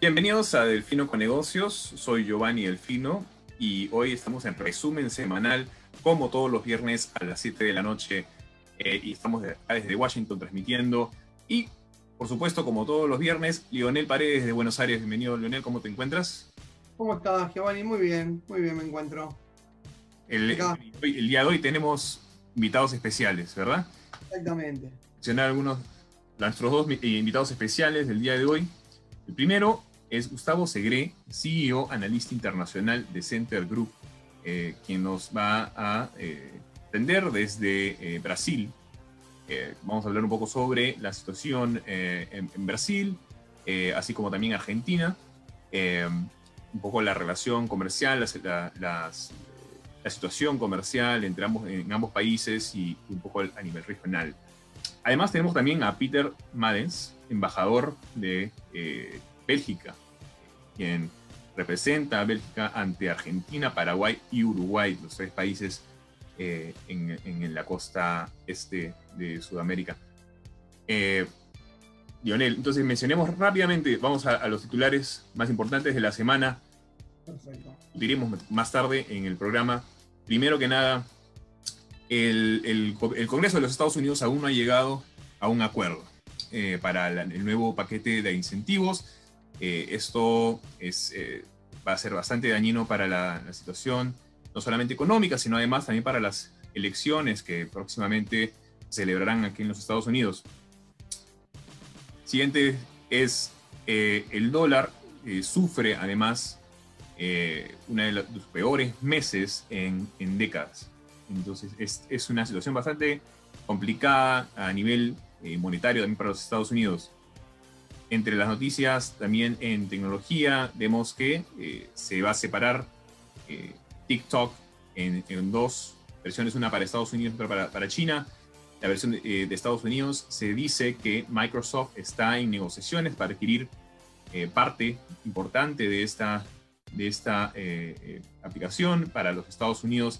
Bienvenidos a Delfino con Negocios, soy Giovanni Delfino y hoy estamos en resumen semanal, como todos los viernes a las 7 de la noche, y estamos desde Washington transmitiendo. Y, por supuesto, como todos los viernes, Lionel Paredes de Buenos Aires. Bienvenido, Lionel, ¿cómo te encuentras? ¿Cómo estás, Giovanni? Muy bien me encuentro. El día de hoy tenemos invitados especiales, ¿verdad? Exactamente. Mencionar algunos de nuestros dos invitados especiales del día de hoy. El primero es Gustavo Segre, CEO, analista internacional de Center Group, quien nos va a atender desde Brasil. Vamos a hablar un poco sobre la situación en Brasil, así como también Argentina, un poco la relación comercial, la situación comercial en ambos países y un poco a nivel regional. Además tenemos también a Peter Madens, embajador de Bélgica, quien representa a Bélgica ante Argentina, Paraguay y Uruguay, los tres países en la costa este de Sudamérica. Lionel, entonces mencionemos rápidamente, vamos a los titulares más importantes de la semana. Perfecto. Diremos más tarde en el programa. Primero que nada, el Congreso de los Estados Unidos aún no ha llegado a un acuerdo para el nuevo paquete de incentivos. Esto va a ser bastante dañino para la situación, no solamente económica, sino además también para las elecciones que próximamente se celebrarán aquí en los Estados Unidos. Siguiente es el dólar sufre además uno de los peores meses en décadas. Entonces es una situación bastante complicada a nivel monetario también para los Estados Unidos. Entre las noticias también en tecnología vemos que se va a separar TikTok en dos versiones, una para Estados Unidos y otra para China. La versión de Estados Unidos se dice que Microsoft está en negociaciones para adquirir parte importante de esta aplicación para los Estados Unidos.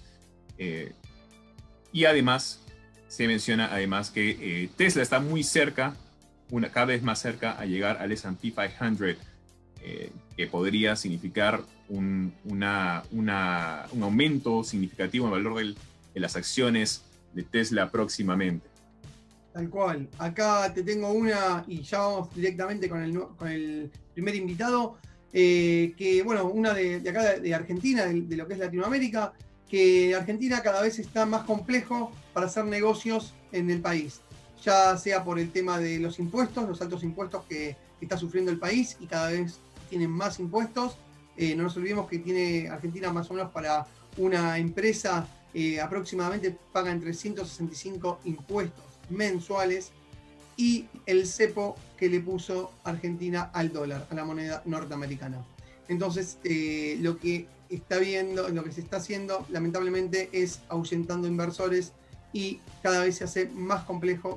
Y además se menciona que Tesla está muy cerca, cada vez más cerca a llegar al S&P 500, que podría significar un aumento significativo en el valor de las acciones de Tesla próximamente. Tal cual. Acá te tengo una y ya vamos directamente con el primer invitado, que bueno, una de acá de Argentina, de lo que es Latinoamérica, que Argentina cada vez está más complejo para hacer negocios en el país, ya sea por el tema de los impuestos, los altos impuestos que está sufriendo el país y cada vez tienen más impuestos. No nos olvidemos que tiene Argentina más o menos para una empresa aproximadamente paga entre 165 impuestos mensuales, y el cepo que le puso Argentina al dólar, a la moneda norteamericana. Entonces lo que se está haciendo lamentablemente es ahuyentando inversores y cada vez se hace más complejo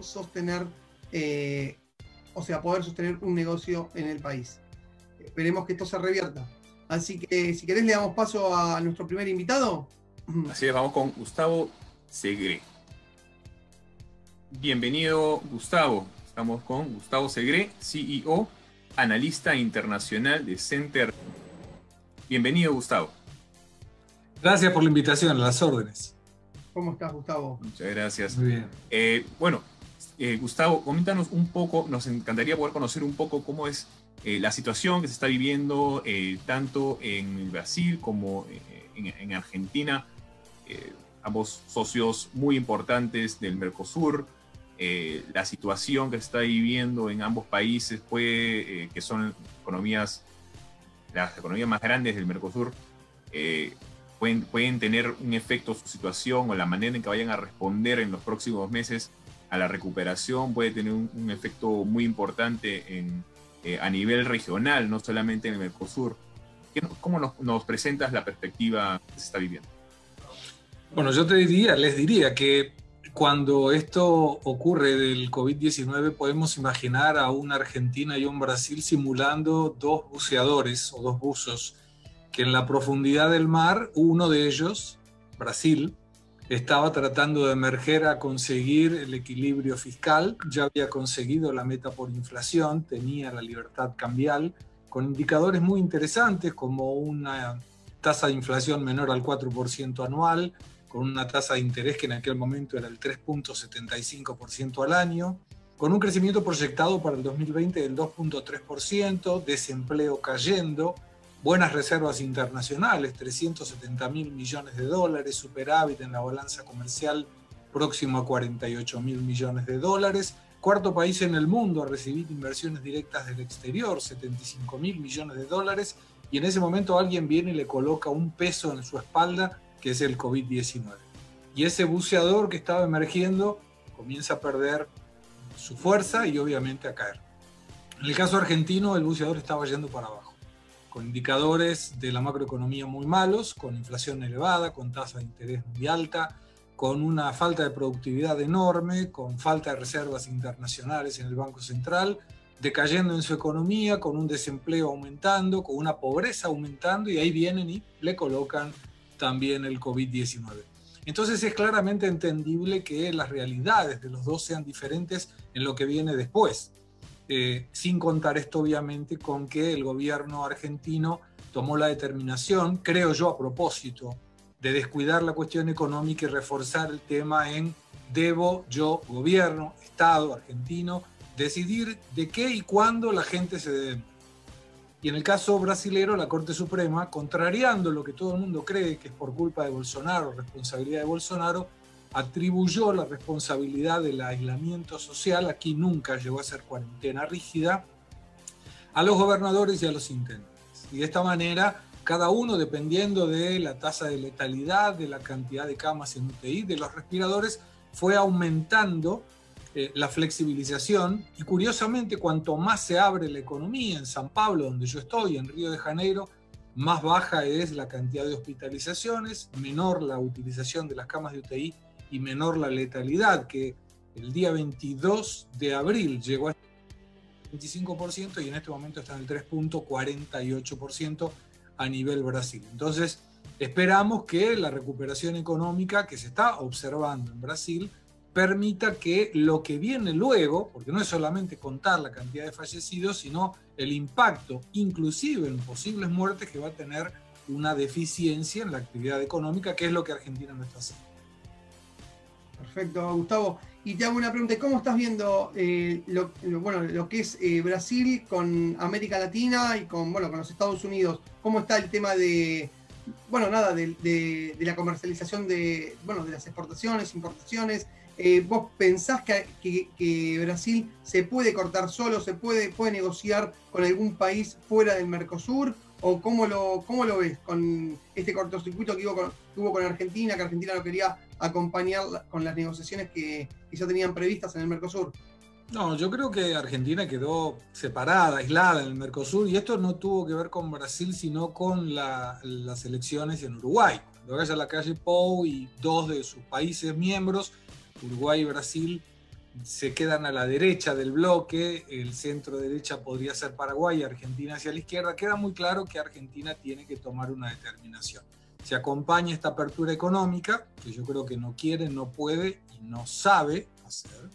poder sostener un negocio en el país. Esperemos que esto se revierta. Así que si querés le damos paso a nuestro primer invitado. Así es, vamos con Gustavo Segre. Bienvenido, Gustavo. Estamos con Gustavo Segre, CEO, analista internacional de Center. Bienvenido, Gustavo. Gracias por la invitación, a las órdenes. ¿Cómo estás, Gustavo? Muchas gracias. Muy bien. Gustavo, coméntanos un poco, nos encantaría poder conocer un poco cómo es la situación que se está viviendo tanto en Brasil como en Argentina, ambos socios muy importantes del Mercosur. La situación que se está viviendo en ambos países, que son las economías más grandes del Mercosur, pueden tener un efecto su situación o la manera en que vayan a responder en los próximos meses a la recuperación puede tener un efecto muy importante a nivel regional, no solamente en el Mercosur. ¿Cómo nos presentas la perspectiva que se está viviendo? Bueno, yo les diría que cuando esto ocurre del COVID-19 podemos imaginar a una Argentina y un Brasil simulando dos buceadores o dos buzos que en la profundidad del mar, uno de ellos, Brasil, estaba tratando de emerger a conseguir el equilibrio fiscal, ya había conseguido la meta por inflación, tenía la libertad cambial, con indicadores muy interesantes como una tasa de inflación menor al 4% anual, con una tasa de interés que en aquel momento era el 3.75% al año, con un crecimiento proyectado para el 2020 del 2.3%, desempleo cayendo, buenas reservas internacionales, 370.000 millones de dólares, superávit en la balanza comercial próximo a 48.000 millones de dólares, cuarto país en el mundo a recibir inversiones directas del exterior, 75.000 millones de dólares, y en ese momento alguien viene y le coloca un peso en su espalda, que es el COVID-19. Y ese buceador que estaba emergiendo comienza a perder su fuerza y obviamente a caer. En el caso argentino, el buceador estaba yendo para abajo, con indicadores de la macroeconomía muy malos, con inflación elevada, con tasa de interés muy alta, con una falta de productividad enorme, con falta de reservas internacionales en el Banco Central, decayendo en su economía, con un desempleo aumentando, con una pobreza aumentando, y ahí vienen y le colocan también el COVID-19. Entonces es claramente entendible que las realidades de los dos sean diferentes en lo que viene después. Sin contar esto obviamente con que el gobierno argentino tomó la determinación, creo yo a propósito, de descuidar la cuestión económica y reforzar el tema en debo yo, gobierno, Estado argentino, decidir de qué y cuándo la gente se debe. Y en el caso brasilero, la Corte Suprema, contrariando lo que todo el mundo cree que es por culpa de Bolsonaro, responsabilidad de Bolsonaro, atribuyó la responsabilidad del aislamiento social, aquí nunca llegó a ser cuarentena rígida, a los gobernadores y a los intendentes. Y de esta manera, cada uno, dependiendo de la tasa de letalidad, de la cantidad de camas en UTI, de los respiradores, fue aumentando la flexibilización, y curiosamente cuanto más se abre la economía en San Pablo, donde yo estoy, en Río de Janeiro, más baja es la cantidad de hospitalizaciones, menor la utilización de las camas de UTI y menor la letalidad, que el día 22 de abril llegó a 25% y en este momento está en el 3.48% a nivel Brasil. Entonces esperamos que la recuperación económica que se está observando en Brasil permita que lo que viene luego, porque no es solamente contar la cantidad de fallecidos, sino el impacto, inclusive en posibles muertes, que va a tener una deficiencia en la actividad económica, que es lo que Argentina no está haciendo. Perfecto, Gustavo. Y te hago una pregunta, ¿cómo estás viendo lo que es Brasil con América Latina y con los Estados Unidos? ¿Cómo está el tema de la comercialización de las exportaciones, importaciones? ¿Vos pensás que Brasil se puede cortar solo, se puede negociar con algún país fuera del Mercosur? ¿O cómo lo ves con este cortocircuito que hubo con Argentina, que Argentina no quería acompañar con las negociaciones que ya tenían previstas en el Mercosur? No, yo creo que Argentina quedó separada, aislada en el Mercosur, y esto no tuvo que ver con Brasil, sino con las elecciones en Uruguay. Cuando vaya a la calle Pou y dos de sus países miembros, Uruguay y Brasil, se quedan a la derecha del bloque, el centro derecha podría ser Paraguay, Argentina hacia la izquierda, queda muy claro que Argentina tiene que tomar una determinación. Se acompaña esta apertura económica, que yo creo que no quiere, no puede y no sabe hacer,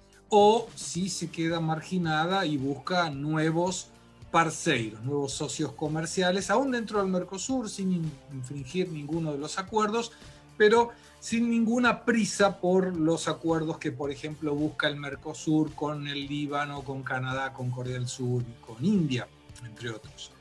o si se queda marginada y busca nuevos parceiros, nuevos socios comerciales, aún dentro del Mercosur, sin infringir ninguno de los acuerdos, pero sin ninguna prisa por los acuerdos que, por ejemplo, busca el Mercosur con el Líbano, con Canadá, con Corea del Sur y con India, entre otros.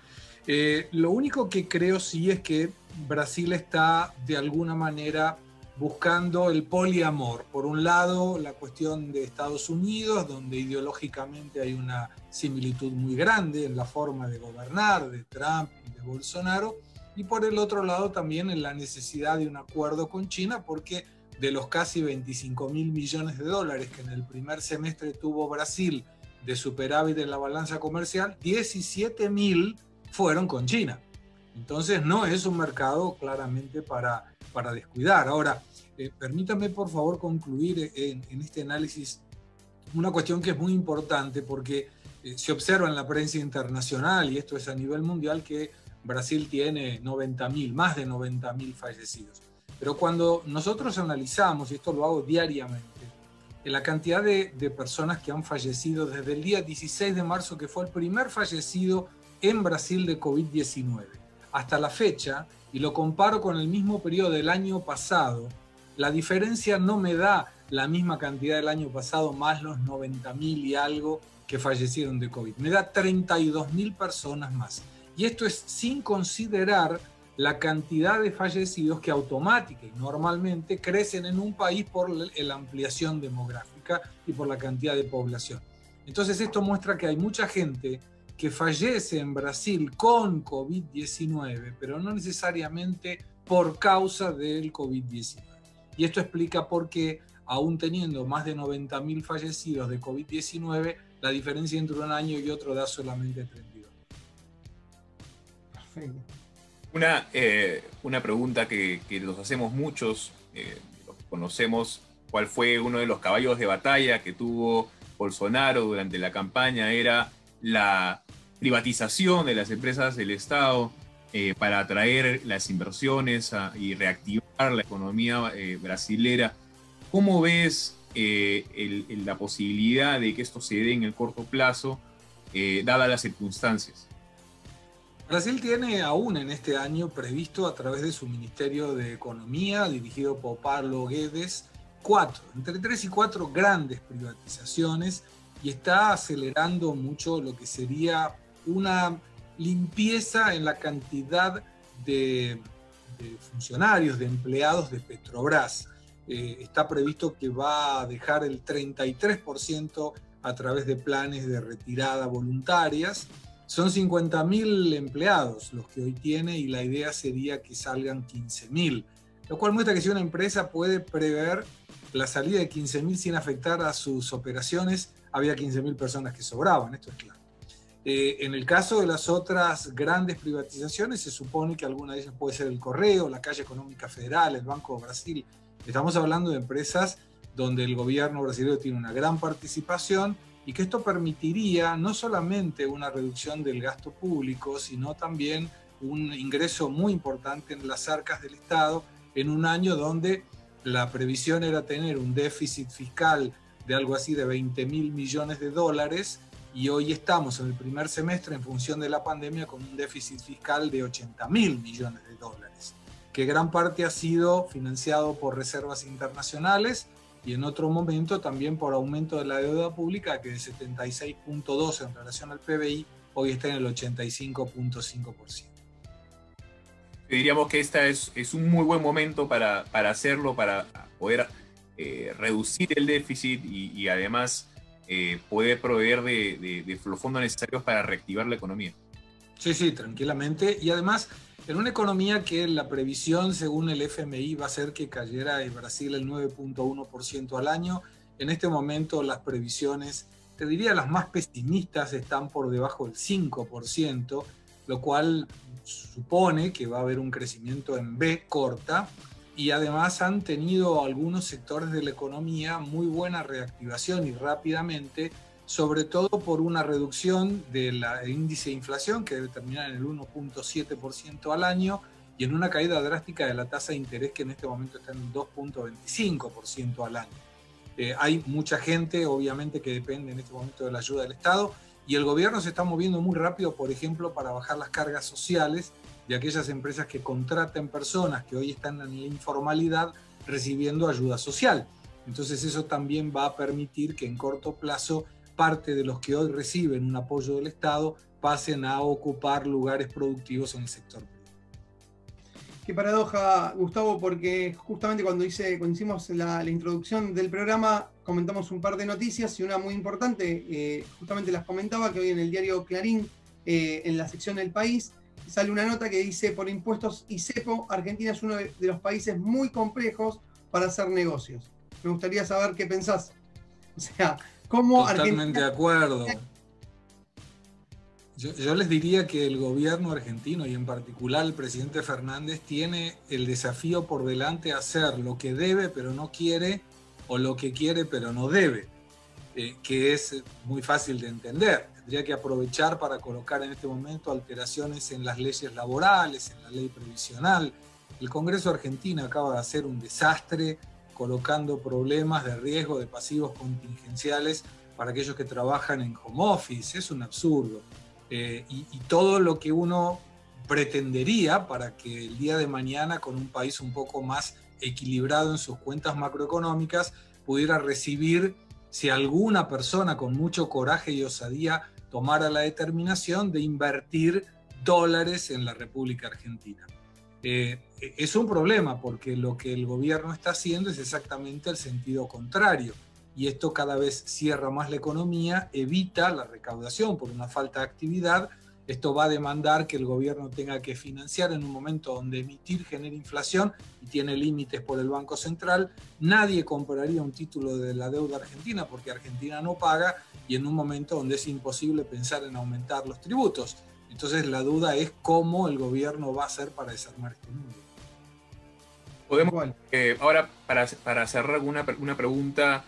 Lo único que creo sí es que Brasil está de alguna manera buscando el poliamor. Por un lado, la cuestión de Estados Unidos, donde ideológicamente hay una similitud muy grande en la forma de gobernar de Trump y de Bolsonaro, y por el otro lado también en la necesidad de un acuerdo con China, porque de los casi 25.000 millones de dólares que en el primer semestre tuvo Brasil de superávit en la balanza comercial, 17.000 fueron con China. Entonces no es un mercado claramente para descuidar. Ahora, permítame por favor concluir en este análisis una cuestión que es muy importante, porque se observa en la prensa internacional, y esto es a nivel mundial, que Brasil tiene 90.000, más de 90.000 fallecidos. Pero cuando nosotros analizamos, y esto lo hago diariamente, la cantidad de personas que han fallecido desde el día 16 de marzo, que fue el primer fallecido en Brasil de COVID-19. Hasta la fecha, y lo comparo con el mismo periodo del año pasado, la diferencia no me da la misma cantidad del año pasado más los 90.000 y algo que fallecieron de COVID. Me da 32.000 personas más. Y esto es sin considerar la cantidad de fallecidos que automática y normalmente crecen en un país por la ampliación demográfica y por la cantidad de población. Entonces esto muestra que hay mucha gente que fallece en Brasil con COVID-19, pero no necesariamente por causa del COVID-19. Y esto explica por qué, aún teniendo más de 90.000 fallecidos de COVID-19, la diferencia entre un año y otro da solamente 32. Perfecto. Una pregunta que nos hacemos muchos, los que conocemos cuál fue uno de los caballos de batalla que tuvo Bolsonaro durante la campaña, era la privatización de las empresas del Estado para atraer las inversiones y reactivar la economía brasilera. ¿Cómo ves la posibilidad de que esto se dé en el corto plazo, dadas las circunstancias? Brasil tiene aún en este año previsto, a través de su Ministerio de Economía, dirigido por Paulo Guedes, entre 3 y 4 grandes privatizaciones, y está acelerando mucho lo que sería una limpieza en la cantidad de funcionarios, de empleados de Petrobras. Está previsto que va a dejar el 33% a través de planes de retirada voluntarias. Son 50.000 empleados los que hoy tiene y la idea sería que salgan 15.000, lo cual muestra que si una empresa puede prever la salida de 15.000 sin afectar a sus operaciones, había 15.000 personas que sobraban, esto es claro. En el caso de las otras grandes privatizaciones, se supone que alguna de ellas puede ser el Correo, la Caixa Económica Federal, el Banco de Brasil. Estamos hablando de empresas donde el gobierno brasileño tiene una gran participación y que esto permitiría no solamente una reducción del gasto público, sino también un ingreso muy importante en las arcas del Estado en un año donde la previsión era tener un déficit fiscal de algo así de 20.000 millones de dólares y hoy estamos en el primer semestre en función de la pandemia con un déficit fiscal de 80.000 millones de dólares, que gran parte ha sido financiado por reservas internacionales y en otro momento también por aumento de la deuda pública, que de 76.2 en relación al PBI hoy está en el 85.5%. Diríamos que esta es un muy buen momento para hacerlo, para poder reducir el déficit y además poder proveer de los fondos necesarios para reactivar la economía. Sí, tranquilamente. Y además, en una economía que la previsión, según el FMI, va a ser que cayera en Brasil el 9.1% al año, en este momento las previsiones, te diría las más pesimistas, están por debajo del 5%, lo cual supone que va a haber un crecimiento en B corta, y además han tenido algunos sectores de la economía muy buena reactivación y rápidamente, sobre todo por una reducción del índice de inflación que debe terminar en el 1.7% al año y en una caída drástica de la tasa de interés que en este momento está en el 2.25% al año. Hay mucha gente, obviamente, que depende en este momento de la ayuda del Estado y el gobierno se está moviendo muy rápido, por ejemplo, para bajar las cargas sociales de aquellas empresas que contraten personas que hoy están en la informalidad recibiendo ayuda social. Entonces eso también va a permitir que en corto plazo parte de los que hoy reciben un apoyo del Estado pasen a ocupar lugares productivos en el sector privado. Qué paradoja, Gustavo, porque justamente cuando hicimos la introducción del programa comentamos un par de noticias y una muy importante, justamente las comentaba, que hoy en el diario Clarín, en la sección del País, sale una nota que dice: por impuestos y cepo, Argentina es uno de los países muy complejos para hacer negocios. Me gustaría saber qué pensás. O sea, ¿cómo Totalmente Argentina... de acuerdo. Yo les diría que el gobierno argentino y en particular el presidente Fernández tiene el desafío por delante de hacer lo que debe pero no quiere o lo que quiere pero no debe, que es muy fácil de entender. Tendría que aprovechar para colocar en este momento alteraciones en las leyes laborales, en la ley previsional. El Congreso argentino acaba de hacer un desastre colocando problemas de riesgo de pasivos contingenciales para aquellos que trabajan en home office. Es un absurdo. y todo lo que uno pretendería para que el día de mañana, con un país un poco más equilibrado en sus cuentas macroeconómicas, pudiera recibir, si alguna persona con mucho coraje y osadía tomara la determinación de invertir dólares en la República Argentina. Es un problema porque lo que el gobierno está haciendo es exactamente el sentido contrario, y esto cada vez cierra más la economía, evita la recaudación por una falta de actividad. Esto va a demandar que el gobierno tenga que financiar en un momento donde emitir genera inflación y tiene límites por el Banco Central. Nadie compraría un título de la deuda argentina porque Argentina no paga, y en un momento donde es imposible pensar en aumentar los tributos. Entonces la duda es cómo el gobierno va a hacer para desarmar este mundo. Podemos, ahora, para cerrar una pregunta,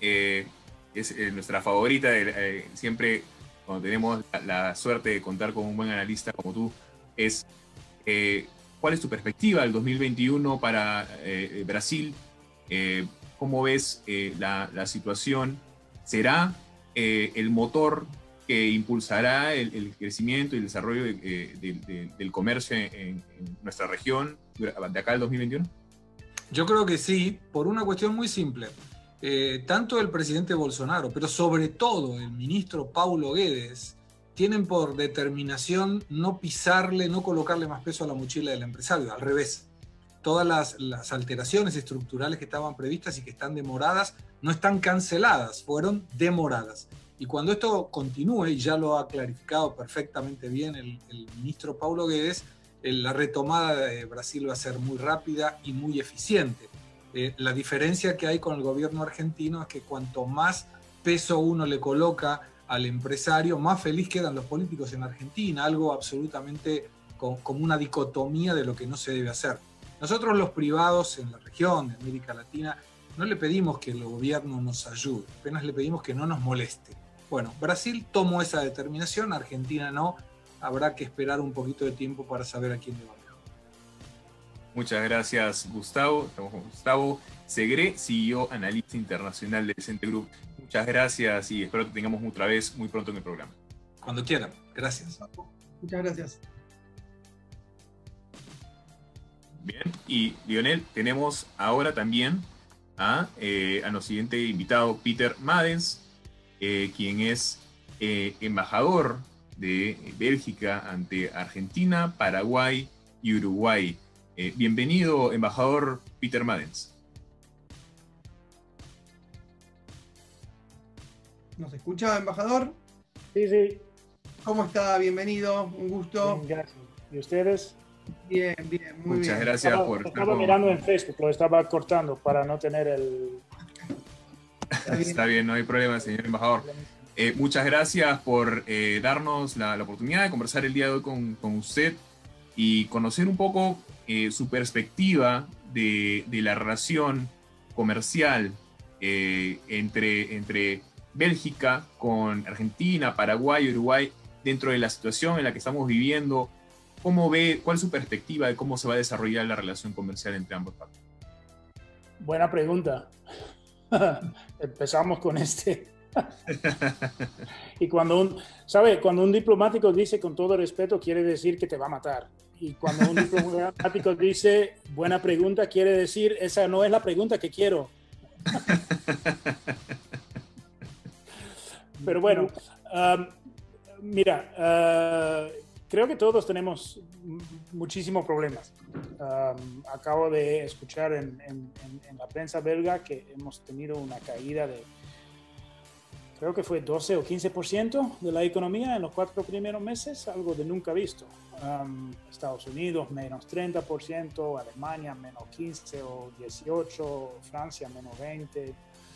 es nuestra favorita, siempre cuando tenemos la suerte de contar con un buen analista como tú, es ¿cuál es tu perspectiva del 2021 para Brasil? ¿Cómo ves la situación? ¿Será el motor que impulsará el crecimiento y el desarrollo del comercio en nuestra región de acá al 2021? Yo creo que sí, por una cuestión muy simple. Tanto el presidente Bolsonaro, pero sobre todo el ministro Paulo Guedes, tienen por determinación no pisarle, no colocarle más peso a la mochila del empresario, al revés. Todas las alteraciones estructurales que estaban previstas y que están demoradas no están canceladas, fueron demoradas. Y cuando esto continúe, y ya lo ha clarificado perfectamente bien el ministro Paulo Guedes, la retomada de Brasil va a ser muy rápida y muy eficiente. La diferencia que hay con el gobierno argentino es que cuanto más peso uno le coloca al empresario, más feliz quedan los políticos en Argentina, algo absolutamente como una dicotomía de lo que no se debe hacer. Nosotros los privados en la región de América Latina no le pedimos que el gobierno nos ayude, apenas le pedimos que no nos moleste. Bueno, Brasil tomó esa determinación, Argentina no, habrá que esperar un poquito de tiempo para saber a quién le va mejor. Muchas gracias, Gustavo. Estamos con Gustavo Segre, CEO, analista internacional de Decente Group. Muchas gracias y espero que tengamos otra vez muy pronto en el programa. Cuando quieran. Gracias. Muchas gracias. Bien, y Lionel, tenemos ahora también a nuestro siguiente invitado, Peter Madens, quien es embajador de Bélgica ante Argentina, Paraguay y Uruguay. Bienvenido, embajador Peter Madens. ¿Nos escucha, embajador? Sí, sí. ¿Cómo está? Bienvenido, un gusto. Bien, gracias. ¿Y ustedes? Bien, bien, muy Muchas bien. gracias por estar Estaba mirando en Facebook, lo estaba cortando para no tener el... Está bien, no hay problema, señor embajador. Muchas gracias por darnos la oportunidad de conversar el día de hoy con usted y conocer un poco su perspectiva de la relación comercial entre Bélgica con Argentina, Paraguay, Uruguay, dentro de la situación en la que estamos viviendo. ¿Cómo ve, cuál es su perspectiva de cómo se va a desarrollar la relación comercial entre ambos países? Buena pregunta. Empezamos con este. Y cuando un diplomático dice con todo respeto, quiere decir que te va a matar. Y cuando un diplomático dice buena pregunta, quiere decir esa no es la pregunta que quiero. Pero bueno, mira, creo que todos tenemos muchísimos problemas. Acabo de escuchar en la prensa belga que hemos tenido una caída de, creo que fue 12 o 15% de la economía en los 4 primeros meses, algo de nunca visto. Estados Unidos menos 30%, Alemania menos 15 o 18, Francia menos 20.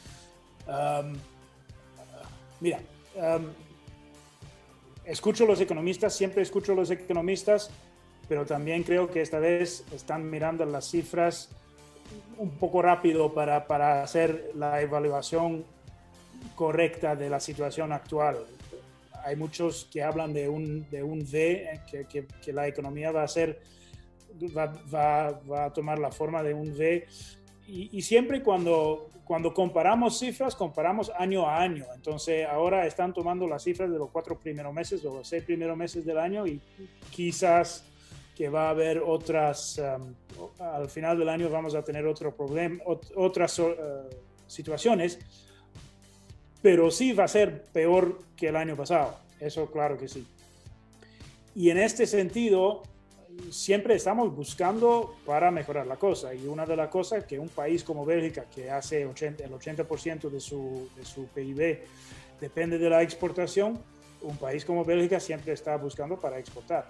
Mira, escucho a los economistas, siempre escucho a los economistas, pero también creo que esta vez están mirando las cifras un poco rápido para hacer la evaluación correcta de la situación actual. Hay muchos que hablan de un V, que la economía va a tomar la forma de un V, y siempre cuando comparamos cifras, comparamos año a año. Entonces ahora están tomando las cifras de los 4 primeros meses o los 6 primeros meses del año y quizás que va a haber otras, al final del año vamos a tener otro problema, otras situaciones, pero sí va a ser peor que el año pasado, eso claro que sí. Y en este sentido, siempre estamos buscando para mejorar la cosa, y una de las cosas que un país como Bélgica, que hace el 80% de su PIB depende de la exportación, un país como Bélgica siempre está buscando para exportar.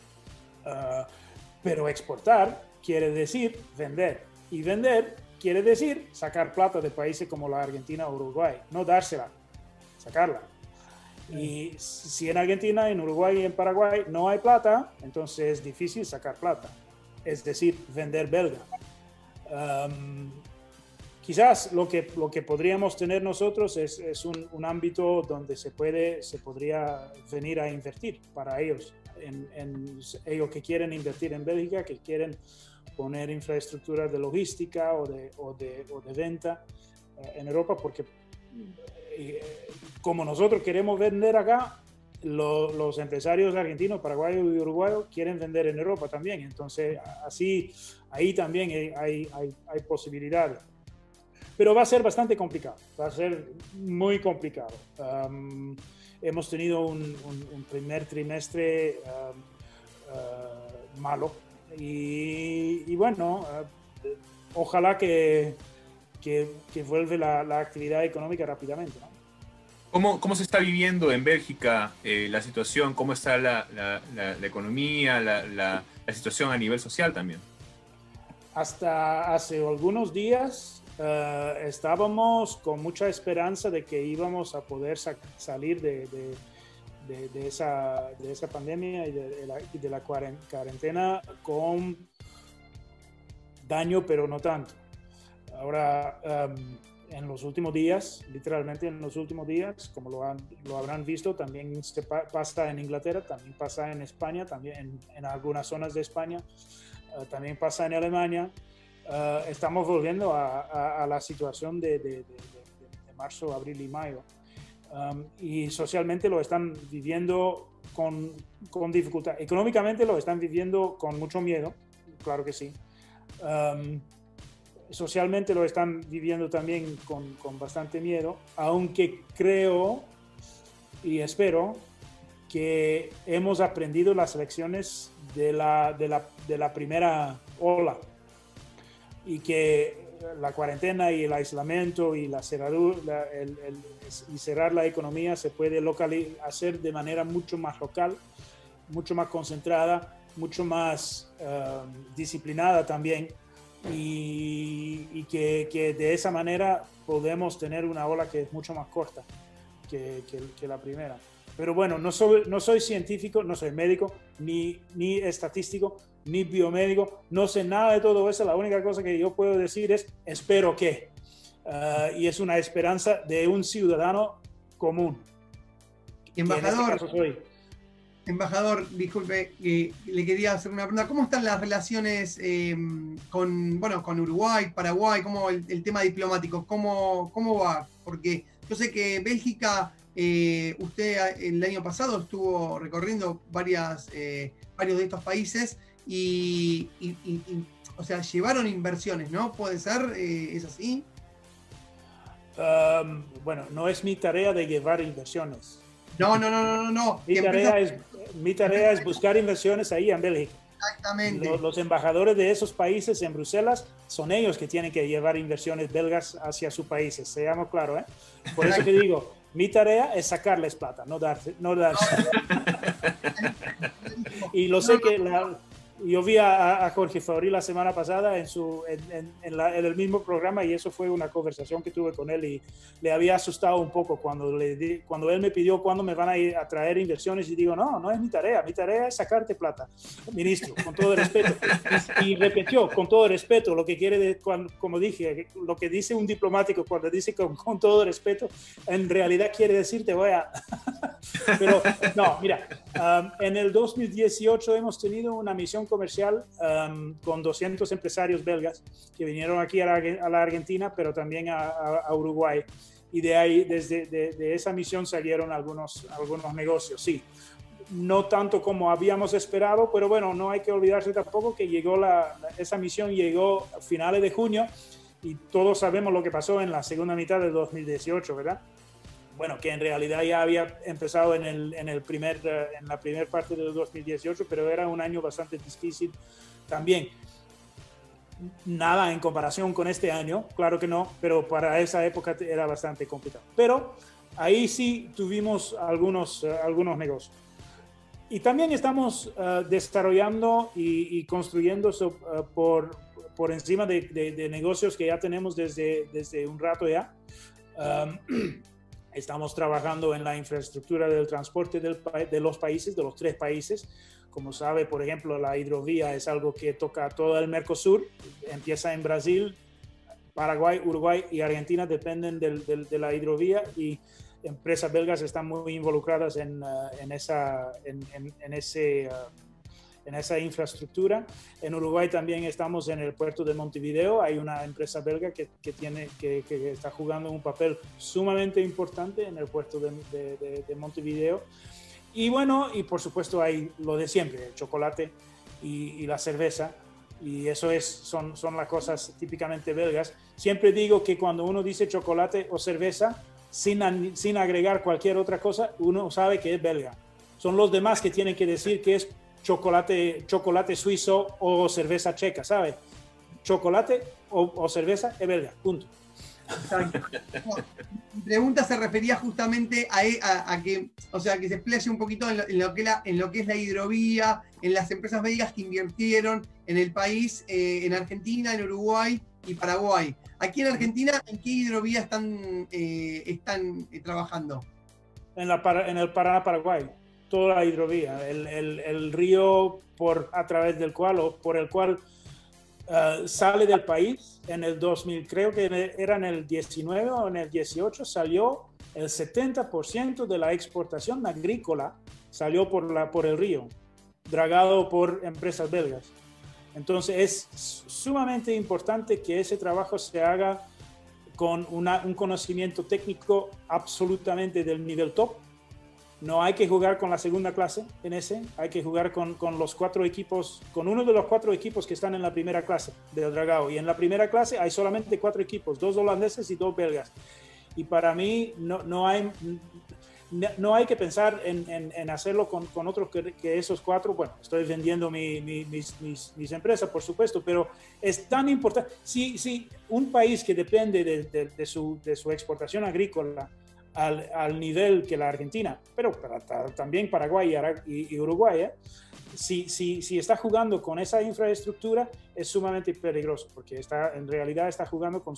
Pero exportar quiere decir vender, y vender quiere decir sacar plata de países como la Argentina o Uruguay, no dársela, sacarla. Y si en Argentina, en Uruguay y en Paraguay no hay plata, entonces es difícil sacar plata, es decir, vender belga. Quizás lo que podríamos tener nosotros es un ámbito donde se podría venir a invertir para ellos, en ellos que quieren invertir en Bélgica, que quieren poner infraestructura de logística o de venta en Europa, porque como nosotros queremos vender acá, los empresarios argentinos, paraguayos y uruguayos quieren vender en Europa también. Entonces, así, ahí también hay posibilidades. Pero va a ser bastante complicado, va a ser muy complicado. Hemos tenido un primer trimestre malo y bueno, ojalá que vuelva la actividad económica rápidamente, ¿no? ¿Cómo se está viviendo en Bélgica la situación? ¿Cómo está la economía, la situación a nivel social también? Hasta hace algunos días estábamos con mucha esperanza de que íbamos a poder salir de esa pandemia y de la cuarentena con daño, pero no tanto. Ahora, en los últimos días, literalmente en los últimos días, como lo habrán visto, también pasa en Inglaterra, también pasa en España, también en algunas zonas de España, también pasa en Alemania. Estamos volviendo a la situación de marzo, abril y mayo. Y socialmente lo están viviendo con dificultad. Económicamente lo están viviendo con mucho miedo, claro que sí. Socialmente lo están viviendo también con bastante miedo, aunque creo y espero que hemos aprendido las lecciones de la primera ola y que la cuarentena y el aislamiento y la cerradura, y cerrar la economía se puede hacer de manera mucho más local, mucho más concentrada, mucho más disciplinada también. Y que de esa manera podemos tener una ola que es mucho más corta que la primera. Pero bueno, no soy científico, no soy médico, ni estadístico, ni biomédico, no sé nada de todo eso. La única cosa que yo puedo decir es espero que, y es una esperanza de un ciudadano común. Embajador, disculpe, le quería hacer una pregunta. ¿Cómo están las relaciones con Uruguay, Paraguay? ¿Cómo el tema diplomático? ¿Cómo va? Porque yo sé que Bélgica, usted el año pasado estuvo recorriendo varios de estos países y o sea, llevaron inversiones, ¿no? ¿Puede ser? ¿Es así? Bueno, no es mi tarea de llevar inversiones. No. Mi tarea es buscar inversiones ahí en Bélgica. Exactamente. Los embajadores de esos países en Bruselas son ellos que tienen que llevar inversiones belgas hacia sus países, seamos claros, ¿eh? Por eso que digo, mi tarea es sacarles plata, no darse. Y lo sé que yo vi a Jorge Faurí la semana pasada en el mismo programa, y eso fue una conversación que tuve con él, y le había asustado un poco cuando él me pidió cuándo me van a traer inversiones, y digo, no es mi tarea es sacarte plata, ministro, con todo el respeto. Y repitió, con todo el respeto, lo que quiere, como dije, lo que dice un diplomático cuando dice con todo el respeto, en realidad quiere decir te voy a Pero no, mira, en el 2018 hemos tenido una misión comercial con 200 empresarios belgas que vinieron aquí a la Argentina, pero también a Uruguay. Y de ahí, de esa misión salieron algunos negocios, sí. No tanto como habíamos esperado, pero bueno, no hay que olvidarse tampoco que esa misión llegó a finales de junio y todos sabemos lo que pasó en la segunda mitad del 2018, ¿verdad? Bueno, que en realidad ya había empezado en la primera parte del 2018, pero era un año bastante difícil también. Nada en comparación con este año, claro que no, pero para esa época era bastante complicado. Pero ahí sí tuvimos algunos negocios. Y también estamos desarrollando y construyendo por encima de negocios que ya tenemos desde un rato ya. Estamos trabajando en la infraestructura del transporte de los países, de los 3 países. Como sabe, por ejemplo, la hidrovía es algo que toca todo el Mercosur. Empieza en Brasil, Paraguay, Uruguay y Argentina dependen de la hidrovía y empresas belgas están muy involucradas en esa infraestructura. En Uruguay también estamos en el puerto de Montevideo. Hay una empresa belga que está jugando un papel sumamente importante en el puerto de Montevideo. Y bueno, y por supuesto hay lo de siempre, el chocolate y la cerveza. Y eso son las cosas típicamente belgas. Siempre digo que cuando uno dice chocolate o cerveza, sin agregar cualquier otra cosa, uno sabe que es belga. Son los demás que tienen que decir que es chocolate suizo o cerveza checa, ¿sabe? Chocolate o cerveza es belga, punto. Mi pregunta se refería justamente a que, o sea, que se explaye un poquito en lo que es la hidrovía, en las empresas belgas que invirtieron en el país, en Argentina, en Uruguay y Paraguay. Aquí en Argentina, ¿en qué hidrovía están trabajando? En el Paraná-Paraguay, toda la hidrovía, el río a través del cual o por el cual sale del país en el 2000, creo que era en el 19 o en el 18, salió el 70% de la exportación agrícola, salió por el río, dragado por empresas belgas. Entonces es sumamente importante que ese trabajo se haga con un conocimiento técnico absolutamente del nivel top. No hay que jugar con la segunda clase en ese, hay que jugar con los 4 equipos, con uno de los 4 equipos que están en la primera clase del dragado. Y en la primera clase hay solamente 4 equipos, 2 holandeses y 2 belgas. Y para mí no hay que pensar en hacerlo con otros que esos 4. Bueno, estoy vendiendo mis empresas, por supuesto, pero es tan importante. Si un país que depende de su exportación agrícola al nivel que la Argentina, pero también Paraguay y Uruguay, si está jugando con esa infraestructura, es sumamente peligroso, porque en realidad está jugando con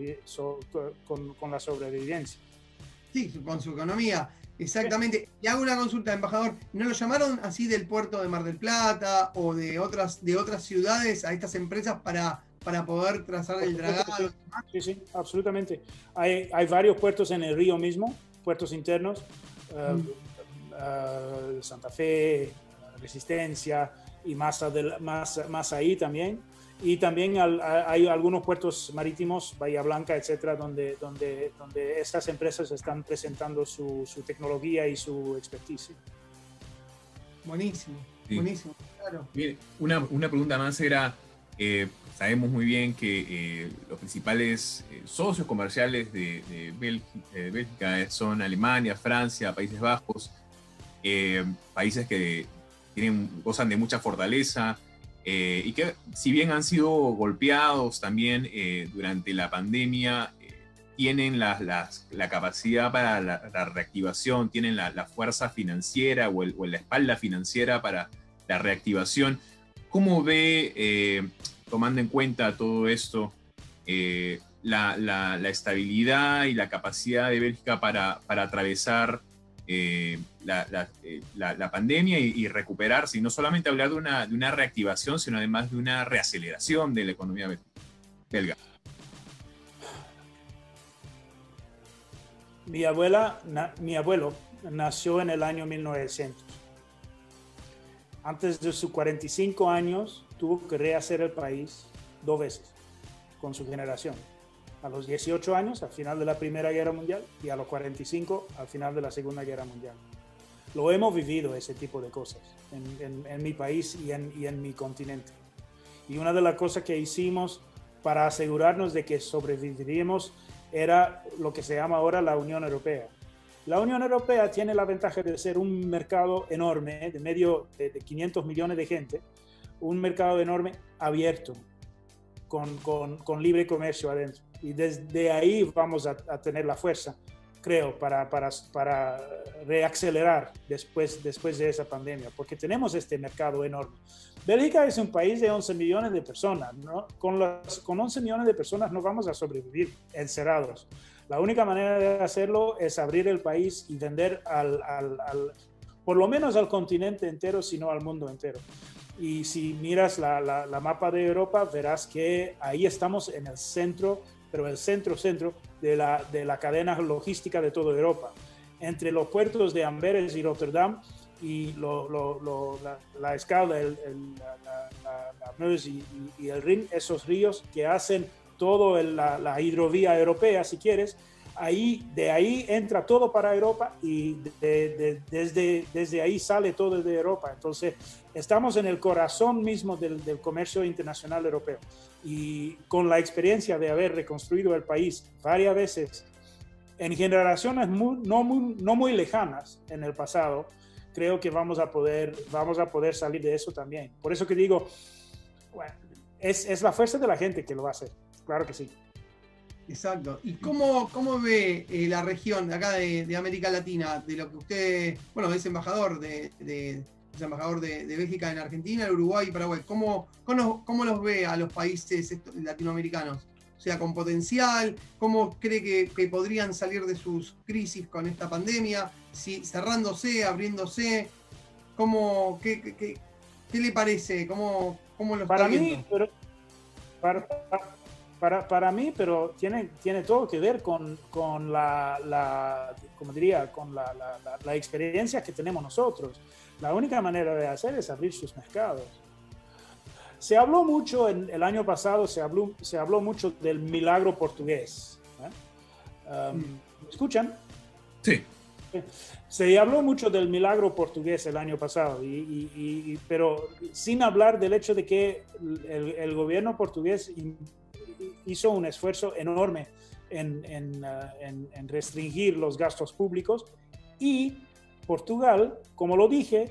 la sobrevivencia. Sí, con su economía, exactamente. Y hago una consulta, embajador. ¿No lo llamaron así del puerto de Mar del Plata o de otras ciudades a estas empresas para poder trazar el dragado? Sí, absolutamente. Hay varios puertos en el río mismo, puertos internos, Santa Fe, Resistencia y más ahí también. Y también hay algunos puertos marítimos, Bahía Blanca, etcétera, donde estas empresas están presentando su tecnología y su expertise. Buenísimo, sí. Buenísimo, claro. Bien, una pregunta más era, sabemos muy bien que los principales socios comerciales de Bélgica son Alemania, Francia, Países Bajos, países que gozan de mucha fortaleza, y que si bien han sido golpeados también durante la pandemia, tienen la capacidad para la reactivación, tienen la fuerza financiera o la espalda financiera para la reactivación. ¿Cómo ve, tomando en cuenta todo esto, la estabilidad y la capacidad de Bélgica para atravesar la pandemia y recuperarse, y no solamente hablar de una reactivación, sino además de una reaceleración de la economía belga? Mi abuelo nació en el año 1900. Antes de sus 45 años, tuvo que rehacer el país 2 veces con su generación. A los 18 años, al final de la Primera Guerra Mundial, y a los 45, al final de la Segunda Guerra Mundial. Lo hemos vivido, ese tipo de cosas, en mi país y en mi continente. Y una de las cosas que hicimos para asegurarnos de que sobreviviríamos era lo que se llama ahora la Unión Europea. La Unión Europea tiene la ventaja de ser un mercado enorme, de 500 millones de gente, un mercado enorme abierto, con libre comercio adentro. Y desde ahí vamos a tener la fuerza, creo, para reacelerar después de esa pandemia, porque tenemos este mercado enorme. Bélgica es un país de 11 millones de personas, ¿no? Con 11 millones de personas no vamos a sobrevivir encerrados. La única manera de hacerlo es abrir el país y vender por lo menos al continente entero, sino al mundo entero. Y si miras la mapa de Europa, verás que ahí estamos en el centro, pero el centro de la cadena logística de toda Europa. Entre los puertos de Amberes y Rotterdam y la Escala, la Meuse y el Rin, esos ríos que hacen toda la hidrovía europea, si quieres, de ahí entra todo para Europa y desde ahí sale todo de Europa. Entonces, estamos en el corazón mismo del comercio internacional europeo. Y con la experiencia de haber reconstruido el país varias veces, en generaciones no muy lejanas en el pasado, creo que vamos a poder salir de eso también. Por eso que digo, bueno, es la fuerza de la gente que lo va a hacer. Claro que sí. Exacto. ¿Y cómo ve la región de acá de América Latina, de lo que usted, bueno, es embajador de Bélgica en Argentina, Uruguay y Paraguay? ¿Cómo los ve a los países latinoamericanos? O sea, con potencial, ¿cómo cree que podrían salir de sus crisis con esta pandemia? Si cerrándose, abriéndose, ¿qué le parece? ¿Cómo lo está viendo? Para mí, pero tiene todo que ver con la experiencia que tenemos nosotros. La única manera de hacer es abrir sus mercados. Se habló mucho el año pasado, se habló mucho del milagro portugués. ¿Me escuchan? Sí. Se habló mucho del milagro portugués el año pasado, pero sin hablar del hecho de que el gobierno portugués hizo un esfuerzo enorme en restringir los gastos públicos, y Portugal, como lo dije,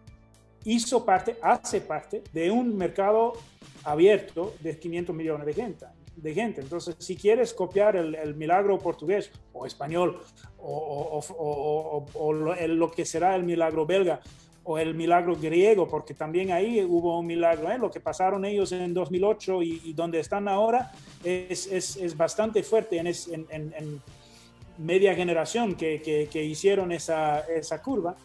hace parte de un mercado abierto de 500 millones de gente. Entonces, si quieres copiar el milagro portugués o español o lo que será el milagro belga o el milagro griego, porque también ahí hubo un milagro, lo que pasaron ellos en 2008 y donde están ahora es bastante fuerte en media generación que hicieron esa curva.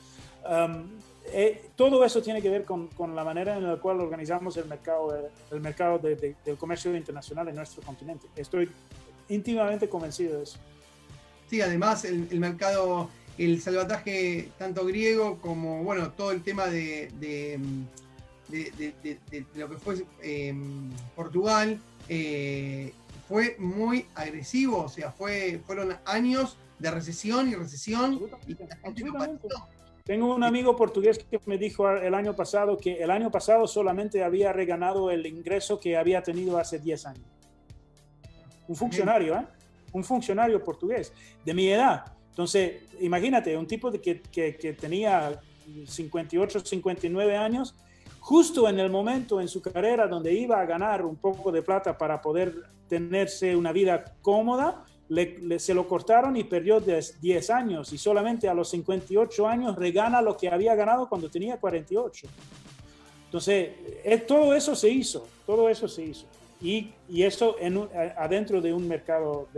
Todo eso tiene que ver con la manera en la cual organizamos el mercado del comercio internacional en nuestro continente. Estoy íntimamente convencido de eso. Sí, además el mercado, el salvataje tanto griego como, bueno, todo el tema de lo que fue Portugal, fue muy agresivo, o sea, fueron años de recesión y la gente no pareció. Tengo un amigo portugués que me dijo el año pasado que el año pasado solamente había reganado el ingreso que había tenido hace 10 años. Un funcionario, un funcionario portugués de mi edad. Entonces, imagínate, un tipo que tenía 58, 59 años, justo en el momento en su carrera donde iba a ganar un poco de plata para poder tenerse una vida cómoda, se lo cortaron y perdió 10 años, y solamente a los 58 años regana lo que había ganado cuando tenía 48. Entonces, todo eso se hizo. Y eso adentro de un mercado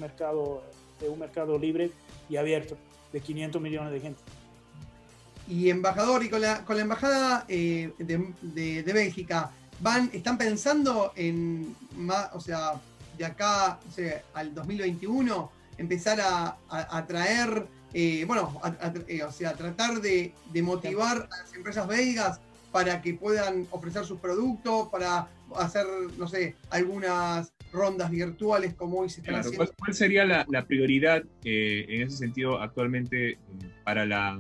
libre y abierto de 500 millones de gente. Y embajador, y con la embajada de Bélgica, ¿están pensando en más, o sea, de acá, o sea, al 2021, empezar a traer o sea, tratar de motivar a las empresas belgas para que puedan ofrecer sus productos, para hacer, no sé, algunas rondas virtuales como hoy se están haciendo. ¿Cuál sería la prioridad en ese sentido actualmente para la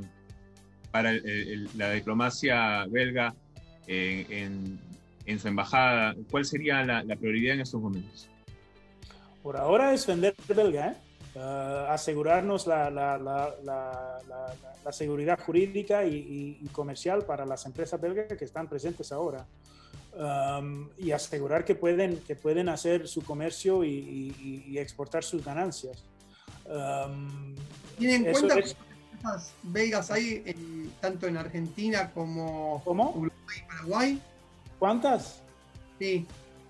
diplomacia belga en su embajada? ¿Cuál sería la prioridad en estos momentos? Por ahora es vender belga, asegurarnos la seguridad jurídica y comercial para las empresas belgas que están presentes ahora. Y asegurar que pueden hacer su comercio y exportar sus ganancias. ¿Tienen en cuenta cuántas empresas belgas hay tanto en Argentina como Uruguay y Paraguay? ¿Cuántas? Sí.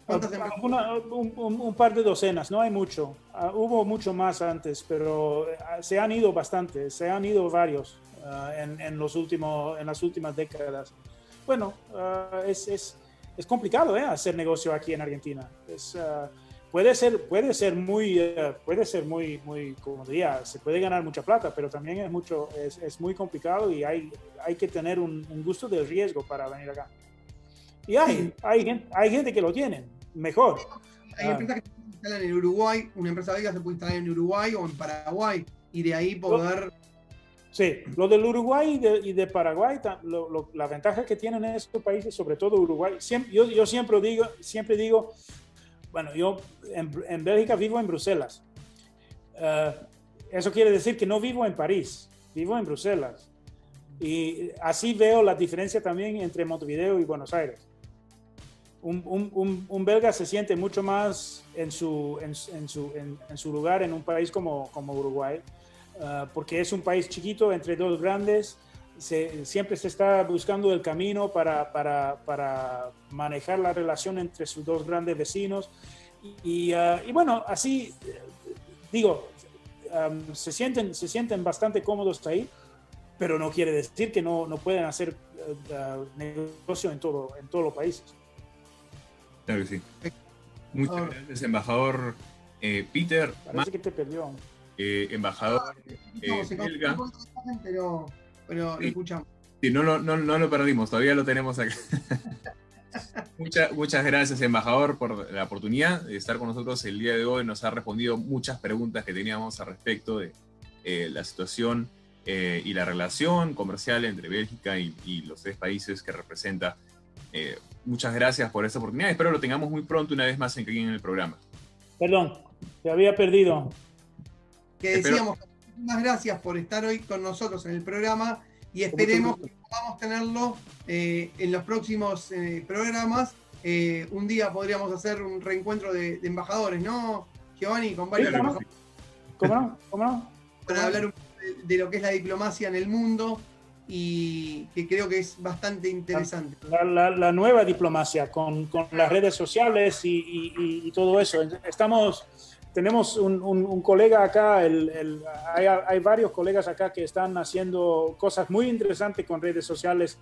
Un par de docenas, no hay mucho. Hubo mucho más antes, pero se han ido bastante, se han ido varios en las últimas décadas. Bueno, es complicado hacer negocio aquí en Argentina. Puede ser muy, como diría, se puede ganar mucha plata, pero también es muy complicado y hay que tener un gusto del riesgo para venir acá. Y hay gente que lo tiene, mejor. Hay empresas que se instalan en Uruguay, una empresa belga se puede instalar en Uruguay o en Paraguay y de ahí poder... Sí, lo del Uruguay y de Paraguay, la ventaja que tienen estos países, sobre todo Uruguay, yo siempre digo, bueno, yo en Bélgica vivo en Bruselas. Eso quiere decir que no vivo en París, vivo en Bruselas. Y así veo la diferencia también entre Montevideo y Buenos Aires. Un belga se siente mucho más en su lugar en un país como Uruguay, porque es un país chiquito entre dos grandes. Siempre se está buscando el camino para manejar la relación entre sus dos grandes vecinos. Y bueno, así digo, se sienten bastante cómodos ahí, pero no quiere decir que no pueden hacer negocio en todos los países. Claro que sí. Muchas gracias, embajador Peter. Parece que te perdió. Embajador belga. Pero sí, lo escuchamos. Sí, no lo perdimos, todavía lo tenemos acá. Muchas gracias, embajador, por la oportunidad de estar con nosotros el día de hoy. Nos ha respondido muchas preguntas que teníamos al respecto de la situación y la relación comercial entre Bélgica y los tres países que representa. Muchas gracias por esta oportunidad. Espero lo tengamos muy pronto una vez más aquí en el programa. Perdón, te había perdido. Que decíamos, muchas gracias por estar hoy con nosotros en el programa y esperemos que podamos tenerlo en los próximos programas. Un día podríamos hacer un reencuentro de embajadores, ¿no, Giovanni? Con varios embajadores. ¿Cómo no? Para hablar un poco de lo que es la diplomacia en el mundo y que creo que es bastante interesante. La nueva diplomacia con las redes sociales y todo eso. Tenemos un colega acá, hay varios colegas acá que están haciendo cosas muy interesantes con redes sociales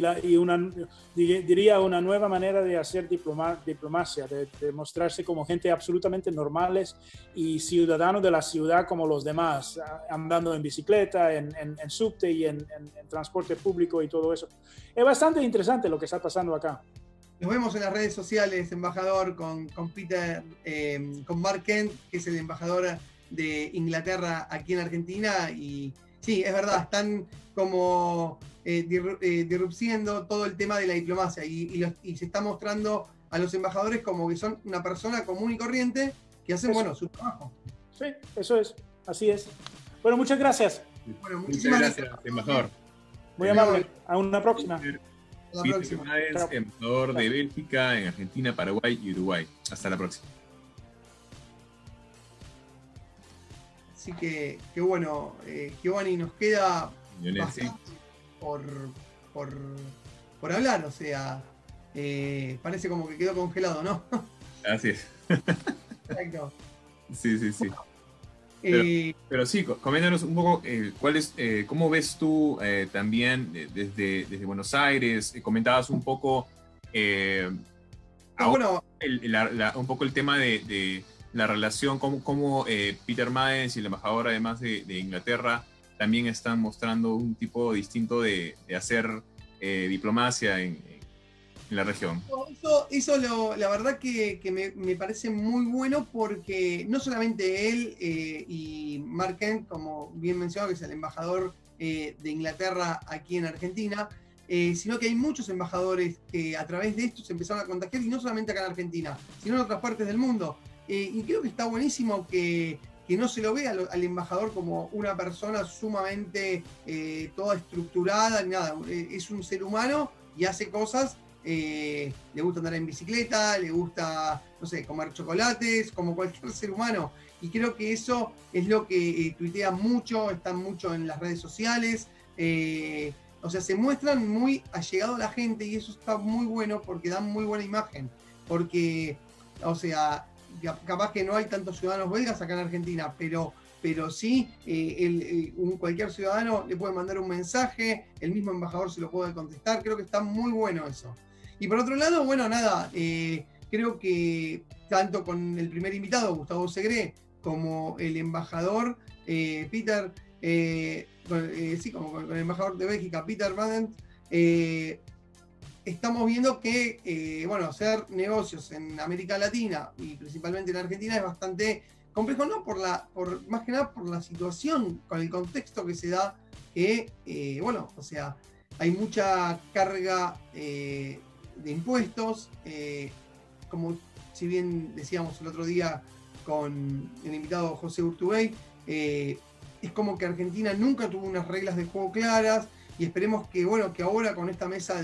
diría una nueva manera de hacer diplomacia, de mostrarse como gente absolutamente normales y ciudadanos de la ciudad como los demás, andando en bicicleta, en subte y en transporte público y todo eso. Es bastante interesante lo que está pasando acá. Nos vemos en las redes sociales, embajador, con Peter, con Mark Kent, que es el embajador de Inglaterra aquí en Argentina. Y sí, es verdad, están como disrupciendo todo el tema de la diplomacia y se está mostrando a los embajadores como que son una persona común y corriente que hacen, su trabajo. Sí, eso es, así es. Bueno, muchas gracias. Bueno, muchas gracias, embajador. Muy amable. A una próxima. Peter Maes, embajador de Bélgica en Argentina, Paraguay y Uruguay. Hasta la próxima. Así que bueno, Giovanni, nos queda bastante por hablar, o sea, parece como que quedó congelado, ¿no? Así es. Exacto. Sí. Pero sí, coméntanos un poco cómo ves tú también desde Buenos Aires. Comentabas un poco un poco el tema de la relación, cómo Peter Maes y el embajador además de Inglaterra también están mostrando un tipo distinto de hacer diplomacia en la región. La verdad que me parece muy bueno, porque no solamente él y Mark Kent, como bien mencionado, que es el embajador de Inglaterra aquí en Argentina, sino que hay muchos embajadores que a través de esto se empezaron a contagiar, y no solamente acá en Argentina, sino en otras partes del mundo. Y creo que está buenísimo que no se lo vea al embajador como una persona sumamente toda estructurada, ni nada. Es un ser humano y hace cosas. Le gusta andar en bicicleta, le gusta, no sé, comer chocolates, como cualquier ser humano. Y creo que eso es lo que tuitea mucho, está mucho en las redes sociales. O sea, se muestran muy allegados a la gente, y eso está muy bueno porque dan muy buena imagen. Porque, o sea, capaz que no hay tantos ciudadanos belgas acá en Argentina, pero sí, cualquier ciudadano le puede mandar un mensaje, el mismo embajador se lo puede contestar. Creo que está muy bueno eso. Y por otro lado, bueno, nada, creo que tanto con el primer invitado, Gustavo Segré, como el embajador Peter, como con el embajador de Bélgica, Peter Madent, estamos viendo que, bueno, hacer negocios en América Latina y principalmente en Argentina es bastante complejo, no más que nada por la situación, con el contexto que se da, que, bueno, o sea, hay mucha carga de impuestos, como si bien decíamos el otro día con el invitado José Urtubey, es como que Argentina nunca tuvo unas reglas de juego claras, y esperemos que, bueno, que ahora con esta mesa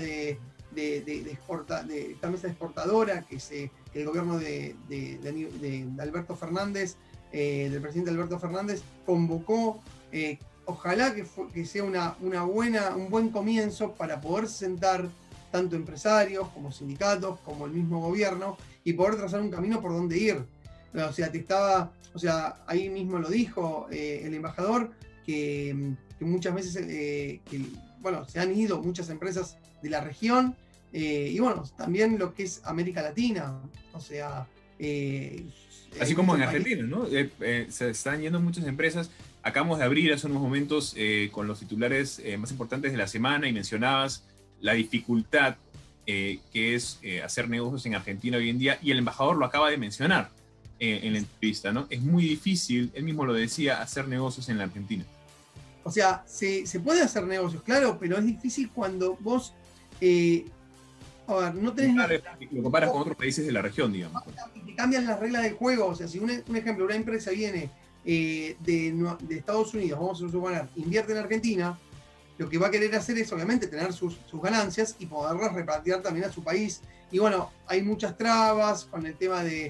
esta mesa exportadora que el gobierno de Alberto Fernández, del presidente Alberto Fernández, convocó, ojalá que sea un buen comienzo para poder sentar tanto empresarios como sindicatos, como el mismo gobierno, y poder trazar un camino por donde ir. O sea, ahí mismo lo dijo el embajador, que muchas veces bueno, se han ido muchas empresas de la región, y bueno, también lo que es América Latina, o sea... así como en Argentina, ¿no? Se están yendo muchas empresas. Acabamos de abrir hace unos momentos con los titulares más importantes de la semana, y mencionabas la dificultad que es hacer negocios en Argentina hoy en día, y el embajador lo acaba de mencionar en la entrevista, ¿no? Es muy difícil, él mismo lo decía, hacer negocios en la Argentina. O sea, se puede hacer negocios, claro, pero es difícil cuando vos, a ver, no tenés... Claro, lo comparas con otros países de la región, digamos. Te cambian las reglas del juego. O sea, si un ejemplo, una empresa viene de Estados Unidos, vamos a suponer, invierte en Argentina, lo que va a querer hacer es obviamente tener sus ganancias y poderlas repartir también a su país. Y bueno, hay muchas trabas con el tema de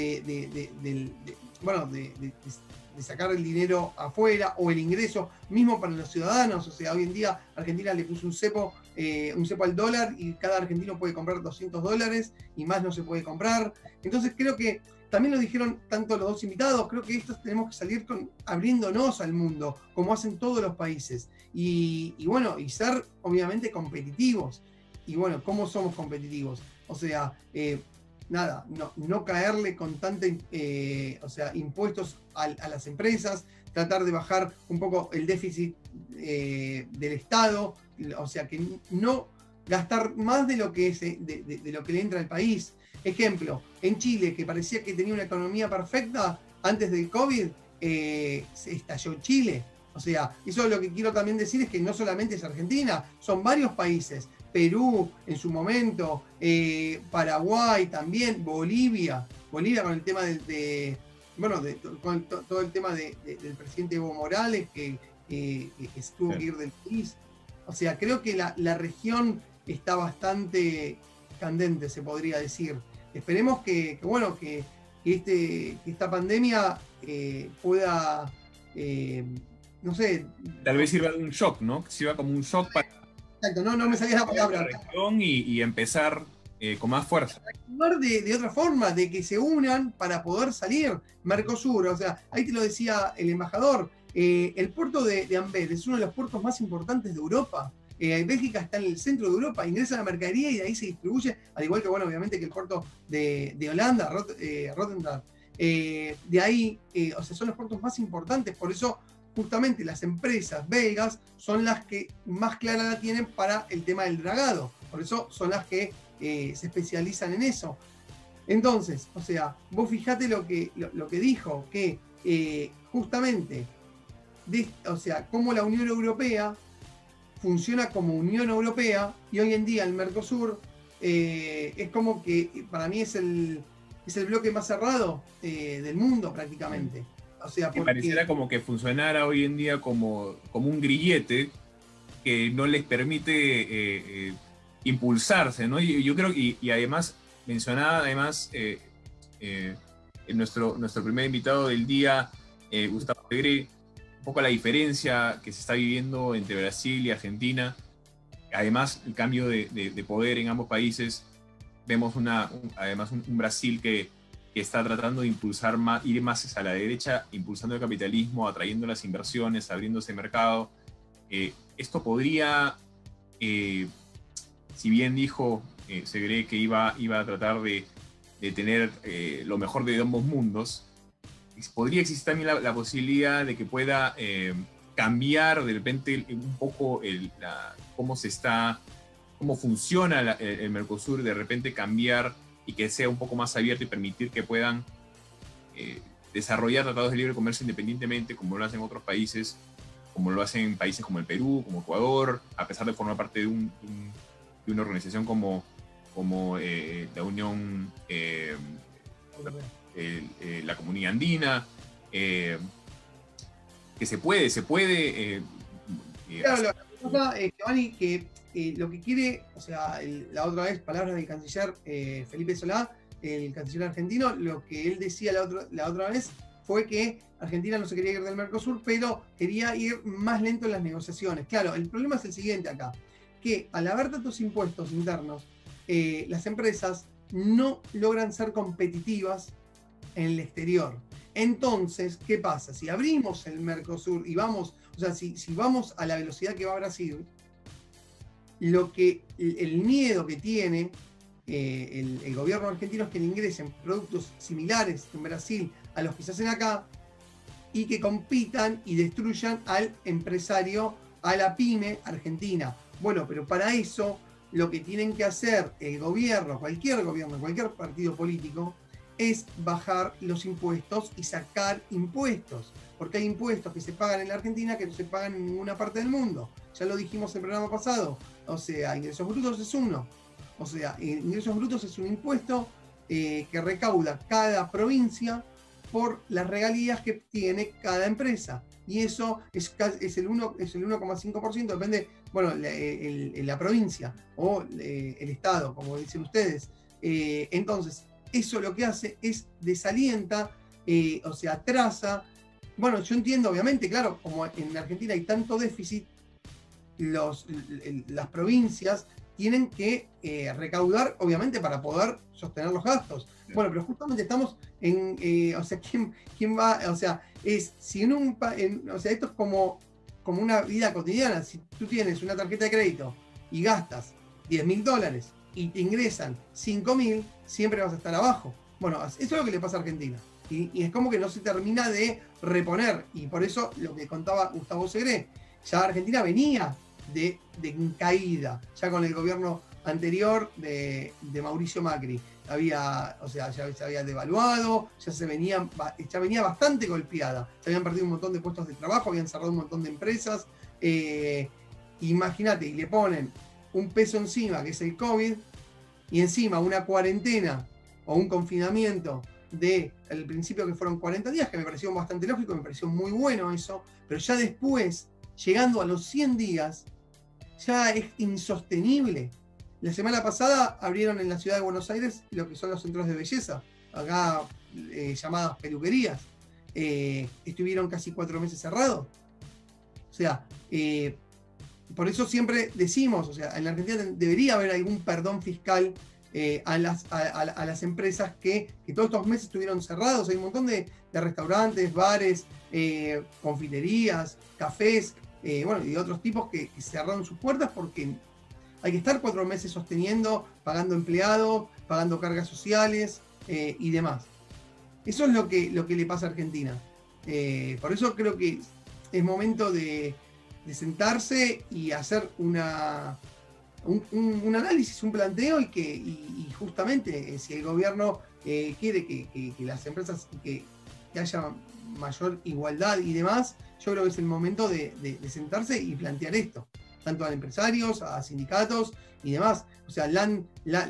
sacar el dinero afuera, o el ingreso mismo para los ciudadanos. O sea, hoy en día Argentina le puso un cepo al dólar, y cada argentino puede comprar $200 y más no se puede comprar. Entonces creo que también lo dijeron tanto los dos invitados, creo que estos tenemos que salir abriéndonos al mundo, como hacen todos los países. Y bueno, y ser obviamente competitivos. Y bueno, ¿cómo somos competitivos? O sea, nada, no caerle con tanto impuestos a las empresas, tratar de bajar un poco el déficit del Estado, o sea, que no gastar más de lo que le entra al país. Ejemplo, en Chile, que parecía que tenía una economía perfecta antes del COVID, se estalló Chile. O sea, eso lo que quiero también decir es que no solamente es Argentina, son varios países. Perú en su momento, Paraguay también, Bolivia con el tema con todo el tema del presidente Evo Morales, que tuvo que ir del país. O sea, creo que la región está bastante candente, se podría decir. Esperemos que esta pandemia pueda, no sé... Tal vez sirva de un shock, ¿no? Sirva como un shock para... Exacto, no me salía la palabra. Y empezar con más fuerza. De otra forma, de que se unan para poder salir. Mercosur, o sea, ahí te lo decía el embajador, el puerto de Amber es uno de los puertos más importantes de Europa. Bélgica está en el centro de Europa, ingresa la mercadería y de ahí se distribuye, al igual que, bueno, obviamente que el puerto de Holanda, Rotterdam. De ahí, o sea, son los puertos más importantes, por eso justamente las empresas belgas son las que más clara la tienen para el tema del dragado. Por eso son las que se especializan en eso. Entonces, o sea, vos fijate lo que dijo, que justamente, o sea, cómo la Unión Europea funciona como Unión Europea, y hoy en día el Mercosur es como que para mí es el bloque más cerrado del mundo prácticamente. O sea, porque pareciera como que funcionara hoy en día como un grillete que no les permite impulsarse, ¿no? Yo creo, y además, mencionaba además nuestro primer invitado del día, Gustavo Segre, un poco la diferencia que se está viviendo entre Brasil y Argentina. Además, el cambio de poder en ambos países. Vemos además un Brasil que está tratando de impulsar ir más hacia la derecha, impulsando el capitalismo, atrayendo las inversiones, abriéndose mercado. Esto podría, si bien dijo Segre que iba a tratar de tener lo mejor de ambos mundos, podría existir también la posibilidad de que pueda cambiar de repente un poco cómo funciona el Mercosur, de repente cambiar y que sea un poco más abierto y permitir que puedan desarrollar tratados de libre comercio independientemente, como lo hacen otros países, como lo hacen países como el Perú, como Ecuador, a pesar de formar parte de una organización como la Unión, la Comunidad Andina, que se puede claro, lo que pasa, Giovanni, que lo que quiere, o sea, la otra vez, palabras del canciller Felipe Solá, el canciller argentino, lo que él decía la otra vez fue que Argentina no se quería ir del Mercosur, pero quería ir más lento en las negociaciones. Claro, el problema es el siguiente acá, que al haber tantos impuestos internos, las empresas no logran ser competitivas en el exterior. Entonces, ¿qué pasa? Si abrimos el Mercosur y vamos, o sea, si vamos a la velocidad que va Brasil, el miedo que tiene el gobierno argentino es que le ingresen productos similares en Brasil a los que se hacen acá y que compitan y destruyan al empresario, a la pyme argentina. Bueno, pero para eso lo que tienen que hacer el gobierno, cualquier partido político, es bajar los impuestos y sacar impuestos, porque hay impuestos que se pagan en la Argentina que no se pagan en ninguna parte del mundo. Ya lo dijimos en el programa pasado. O sea, ingresos brutos es uno. O sea, ingresos brutos es un impuesto que recauda cada provincia por las regalías que tiene cada empresa. Y eso es el 1,5%, depende, bueno, la provincia o el estado, como dicen ustedes. Entonces, eso lo que hace es desalienta, o sea, atrasa. Bueno, yo entiendo, obviamente, claro, como en Argentina hay tanto déficit, las provincias tienen que recaudar, obviamente, para poder sostener los gastos. Bueno, pero justamente estamos en, o sea, ¿quién va? O sea, o sea, esto es como una vida cotidiana. Si tú tienes una tarjeta de crédito y gastas $10.000 y te ingresan 5.000, siempre vas a estar abajo. Bueno, eso es lo que le pasa a Argentina. Y es como que no se termina de reponer. Y por eso lo que contaba Gustavo Segre, ya Argentina venía de caída, ya con el gobierno anterior de Mauricio Macri. O sea, ya se había devaluado, ya venía bastante golpeada. Se habían perdido un montón de puestos de trabajo, habían cerrado un montón de empresas. Imagínate, y le ponen un peso encima, que es el COVID, y encima una cuarentena o un confinamiento al principio que fueron 40 días, que me pareció bastante lógico, me pareció muy bueno eso, pero ya después, llegando a los 100 días, ya es insostenible. La semana pasada abrieron en la ciudad de Buenos Aires lo que son los centros de belleza, acá llamadas peluquerías. Estuvieron casi 4 meses cerrados. O sea, por eso siempre decimos, o sea, en la Argentina debería haber algún perdón fiscal a las empresas que todos estos meses estuvieron cerrados. Hay un montón de restaurantes, bares, confiterías, cafés, bueno, y otros tipos que cerraron sus puertas porque hay que estar 4 meses sosteniendo, pagando empleados, pagando cargas sociales y demás. Eso es lo que le pasa a Argentina. Por eso creo que es momento de sentarse y hacer un análisis, un planteo y justamente si el gobierno quiere que las empresas, que haya mayor igualdad y demás, yo creo que es el momento de sentarse y plantear esto, tanto a empresarios, a sindicatos y demás. O sea, LAN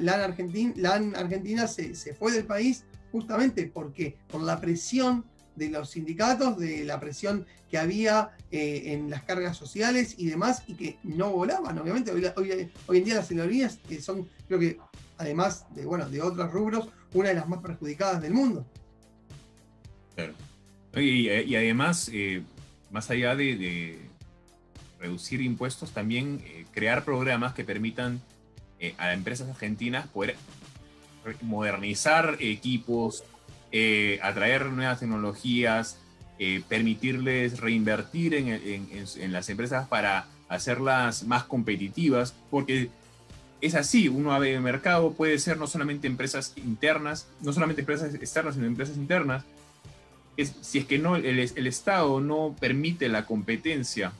Argentina se fue del país justamente por la presión de los sindicatos, de la presión que había en las cargas sociales y demás, y que no volaban. Obviamente, hoy en día las aerolíneas son, creo que, además de otros rubros, una de las más perjudicadas del mundo. Claro. Y además, más allá de reducir impuestos, también crear programas que permitan a empresas argentinas poder modernizar equipos, atraer nuevas tecnologías, permitirles reinvertir en las empresas para hacerlas más competitivas, porque es así, uno abre el mercado, puede ser no solamente empresas internas, no solamente empresas externas, sino empresas internas. Si es que el Estado no permite la competencia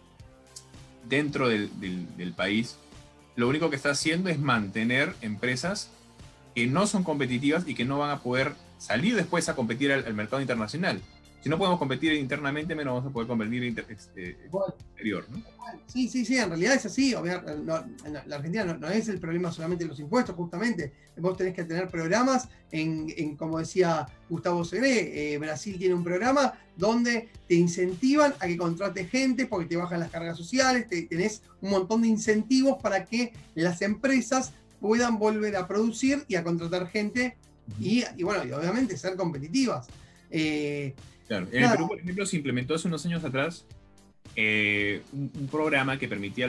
dentro del país, lo único que está haciendo es mantener empresas que no son competitivas y que no van a poder salir después a competir al mercado internacional. Si no podemos competir internamente, menos vamos a poder competir exterior, ¿no? Sí, en realidad es así. La Argentina no es el problema solamente de los impuestos, justamente. Vos tenés que tener programas como decía Gustavo Segre, Brasil tiene un programa donde te incentivan a que contrates gente porque te bajan las cargas sociales, tenés un montón de incentivos para que las empresas puedan volver a producir y a contratar gente y obviamente ser competitivas. Claro. En el Perú, por ejemplo, se implementó hace unos años atrás un programa que permitía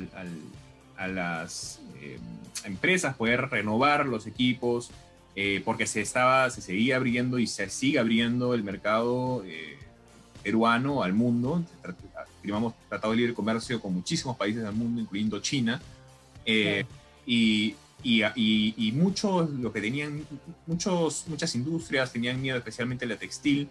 a las empresas poder renovar los equipos, porque se seguía abriendo y se sigue abriendo el mercado peruano al mundo. Firmamos tratado de libre comercio con muchísimos países del mundo, incluyendo China. Y muchos, lo que tenían, muchas industrias tenían miedo, especialmente la textil,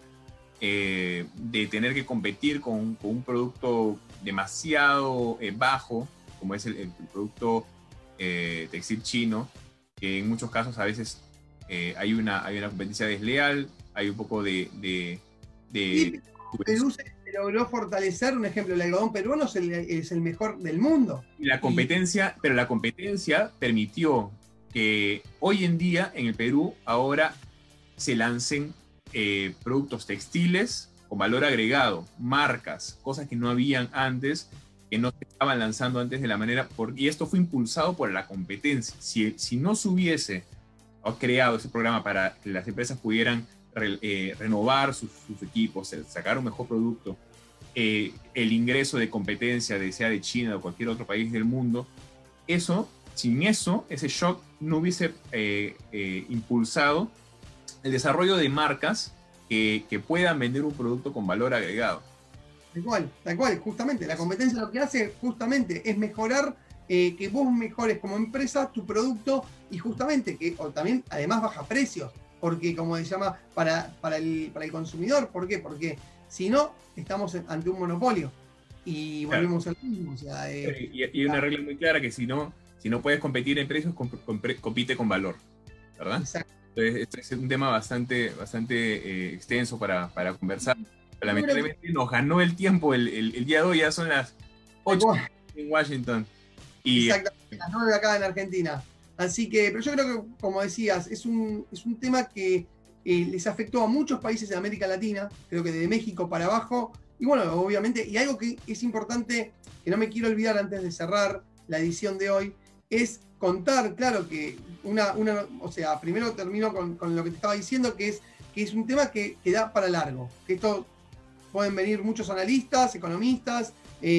de tener que competir con un producto demasiado bajo, como es el producto textil chino, que en muchos casos a veces hay una competencia desleal, hay un poco de Perú se logró fortalecer, un ejemplo, el algodón peruano es el mejor del mundo. Pero la competencia permitió que hoy en día en el Perú ahora se lancen productos textiles con valor agregado, marcas, cosas que no habían antes, que no se estaban lanzando antes de la manera, y esto fue impulsado por la competencia. Si no se hubiese creado ese programa para que las empresas pudieran renovar sus equipos, sacar un mejor producto, el ingreso de competencia, sea de China o cualquier otro país del mundo, sin ese shock no hubiese impulsado el desarrollo de marcas que puedan vender un producto con valor agregado. Tal cual, justamente. La competencia lo que hace justamente es mejorar, que vos mejores como empresa tu producto y justamente o también además baja precios, porque como se llama para el consumidor. ¿Por qué? Porque si no, estamos ante un monopolio y volvemos al mismo. O sea, y una regla muy clara que si no puedes competir en precios, compite con valor, ¿verdad? Exacto. Entonces, este es un tema bastante extenso para conversar. Lamentablemente nos ganó el tiempo el día de hoy, ya son las 8 en Washington. Exactamente, las 9 acá en Argentina. Así que, pero yo creo que, como decías, es un tema que les afectó a muchos países de América Latina, creo que de México para abajo, y bueno, obviamente, y algo que es importante, que no me quiero olvidar antes de cerrar la edición de hoy, es contar, claro, que o sea, primero termino con lo que te estaba diciendo, que es un tema que da para largo, que esto pueden venir muchos analistas, economistas,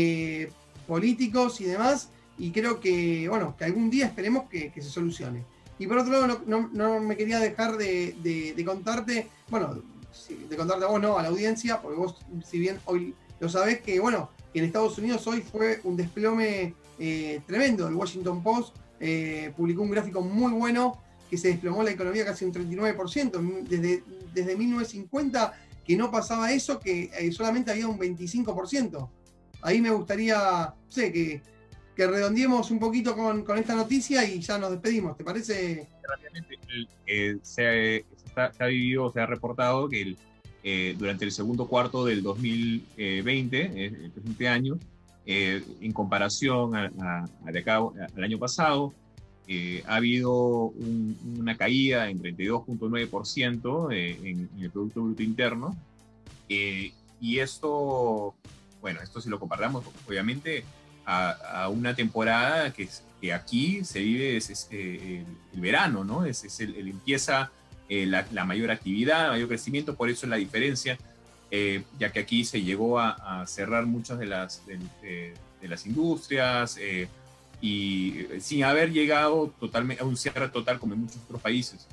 políticos y demás, y creo que, bueno, que algún día esperemos que se solucione. Y por otro lado, no me quería dejar de contarte, bueno, de contarte a vos, no, a la audiencia, porque vos, si bien hoy lo sabés, que bueno, en Estados Unidos hoy fue un desplome tremendo. El Washington Post publicó un gráfico muy bueno, que se desplomó la economía casi un 39%, desde 1950 que no pasaba eso, que solamente había un 25%. Ahí me gustaría, no sé, que redondeemos un poquito con esta noticia y ya nos despedimos, ¿te parece? Rápidamente, se ha vivido, se ha reportado que durante el segundo cuarto del 2020, el presente año, en comparación al año pasado, ha habido una caída en 32.9% en el Producto Bruto Interno. Y esto, bueno, esto si lo comparamos, obviamente, a una temporada que aquí se vive el verano, ¿no? Empieza la mayor actividad, mayor crecimiento, por eso es la diferencia, ya que aquí se llegó a cerrar muchas de las industrias y sin haber llegado totalmente a un cierre total como en muchos otros países.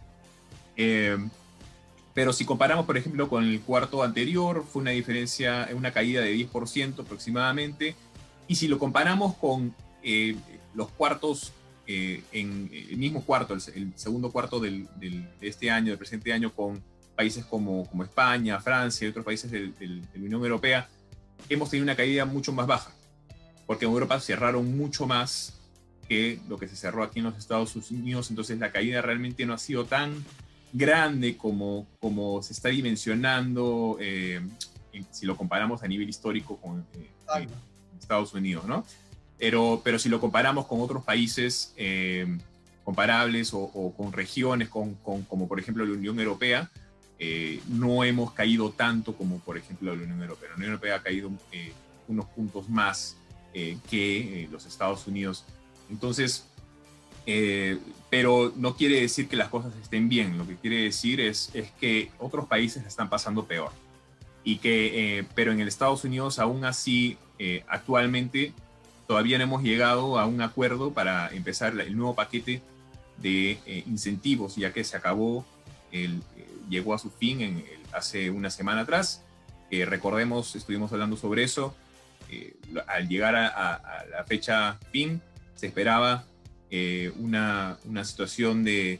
Pero si comparamos, por ejemplo, con el cuarto anterior, fue una diferencia, una caída de 10% aproximadamente. Y si lo comparamos con los cuartos, en el mismo cuarto, el segundo cuarto de este año, del presente año, con países como España, Francia y otros países de la Unión Europea, hemos tenido una caída mucho más baja, porque en Europa cerraron mucho más que lo que se cerró aquí en los Estados Unidos, entonces la caída realmente no ha sido tan grande como se está dimensionando si lo comparamos a nivel histórico con Estados Unidos, ¿no? Pero si lo comparamos con otros países comparables o con regiones como por ejemplo la Unión Europea, no hemos caído tanto como por ejemplo la Unión Europea. La Unión Europea ha caído unos puntos más que los Estados Unidos. Entonces, pero no quiere decir que las cosas estén bien. Lo que quiere decir es que otros países están pasando peor. Pero en el Estados Unidos aún así, actualmente, todavía no hemos llegado a un acuerdo para empezar el nuevo paquete de incentivos, ya que se acabó, llegó a su fin hace una semana atrás. Recordemos, estuvimos hablando sobre eso. Al llegar a la fecha fin, se esperaba una situación de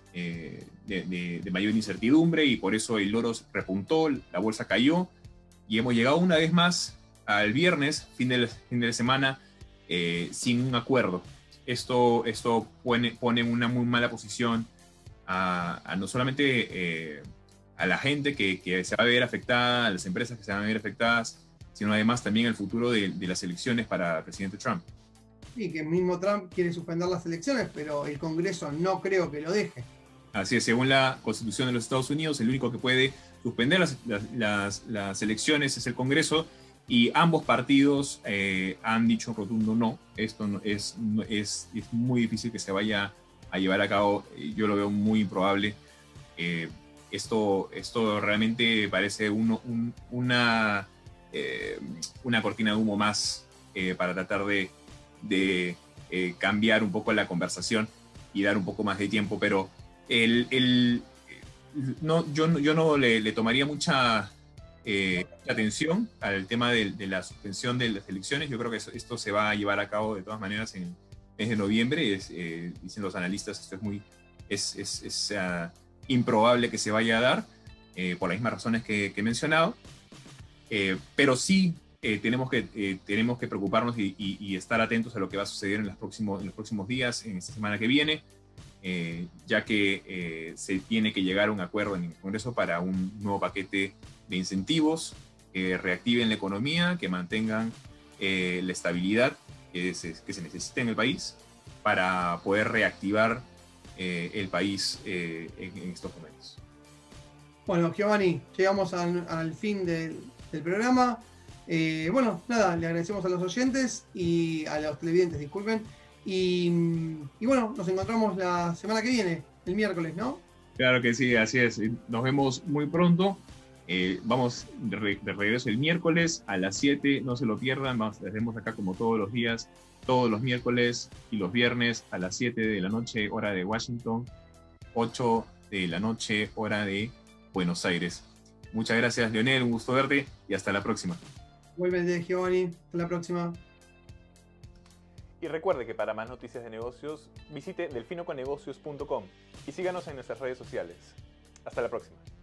mayor incertidumbre, y por eso el oro repuntó, la bolsa cayó, y hemos llegado una vez más al viernes, fin de semana, sin un acuerdo. Esto pone en una muy mala posición a no solamente a la gente que se va a ver afectada, a las empresas que se van a ver afectadas, sino además también el futuro de las elecciones para el presidente Trump. Sí, que el mismo Trump quiere suspender las elecciones, pero el Congreso no creo que lo deje. Así es, según la Constitución de los Estados Unidos, el único que puede suspender las elecciones es el Congreso, y ambos partidos han dicho rotundo no. Esto es muy difícil que se vaya a llevar a cabo. Yo lo veo muy improbable. Esto realmente parece una cortina de humo más para tratar de cambiar un poco la conversación y dar un poco más de tiempo, pero yo no le tomaría mucha atención al tema de la suspensión de las elecciones. Yo creo que esto se va a llevar a cabo de todas maneras en el mes de noviembre. Dicen los analistas, esto es improbable que se vaya a dar por las mismas razones que he mencionado, pero sí tenemos que preocuparnos y estar atentos a lo que va a suceder en los próximos días, en esta semana que viene, ya que se tiene que llegar a un acuerdo en el Congreso para un nuevo paquete de incentivos que reactiven la economía, que mantengan la estabilidad que se necesita en el país para poder reactivar el país en estos momentos. Bueno, Giovanni, llegamos al fin del programa. Bueno, nada, le agradecemos a los oyentes y a los televidentes, disculpen. Y bueno, nos encontramos la semana que viene, el miércoles, ¿no? Claro que sí, así es. Nos vemos muy pronto. Vamos de regreso el miércoles a las 7, no se lo pierdan. Estaremos acá como todos los días, todos los miércoles y los viernes a las 7 de la noche, hora de Washington, 8 de la noche, hora de Buenos Aires. Muchas gracias, Leonel, un gusto verte y hasta la próxima. Vuelve, Giovanni, hasta la próxima. Y recuerde que para más noticias de negocios, visite delfinoconegocios.com y síganos en nuestras redes sociales. Hasta la próxima.